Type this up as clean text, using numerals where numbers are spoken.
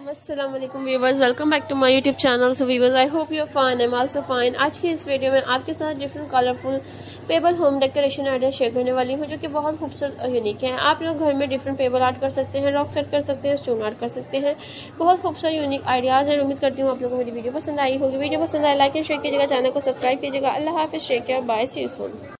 अस्सलाम वालेकुम viewers, welcome back to my YouTube channel. So viewers, I hope you are fine, I am also fine. आज की इस video में आपके साथ different colourful pebble home decoration idea share करने वाली हूँ, जो कि बहुत खूबसूरत और यूनिक है। आप लोग घर में डिफरेंट पेबल आर्ट कर सकते हैं, रॉक सेट कर सकते हैं, स्टोन आर्ट कर सकते हैं। बहुत खूबसूरत यूनिक आइडियाज़ हैं। उम्मीद करती हूँ आप लोगों को मेरी वीडियो पसंद आई होगी। वीडियो पसंद आए लाइक एंड शेयर कीजिएगा, चैनल को सब्सक्राइब कीजिएगा। अल्लाह हाफिज़, शेयर किया, बाय, सी यू सून।